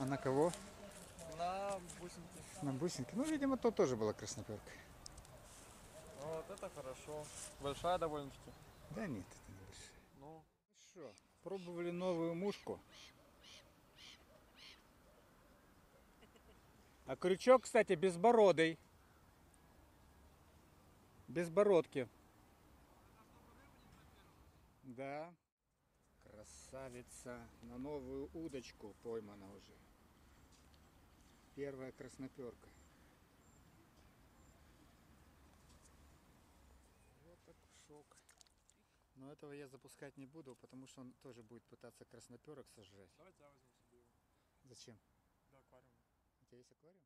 А на кого? На бусинке. На бусинке. Ну, видимо, то тоже была красноперка. Вот это хорошо. Большая довольно-таки. Да нет, это не большая. Ну, Хорошо. Пробовали новую мушку. А крючок, кстати, безбородый. Без бородки. Да. Красавица. На новую удочку поймана уже. Первая красноперка. Вот так шок. Но этого я запускать не буду, потому что он тоже будет пытаться красноперок сожрать. давайте я возьму себе его. Зачем? Для аквариума. У тебя есть аквариум?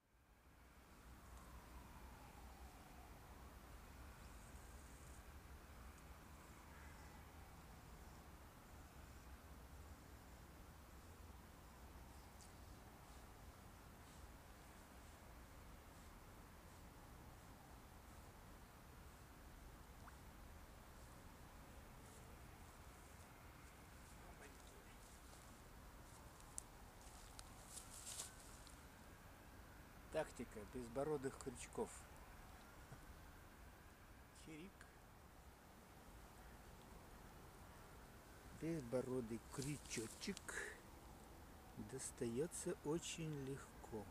Тактика безбородых крючков. Чирик. Безбородый крючочек достается очень легко.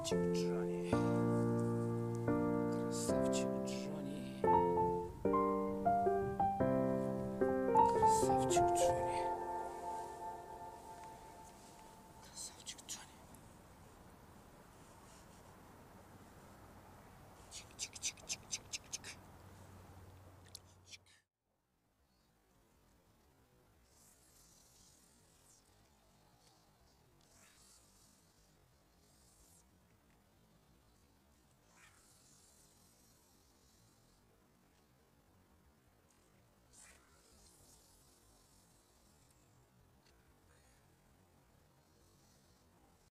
Красавчик Джонни. Красавчик Джонни. Красавчик Джонни. Красавчик Джонни. Чик-чик.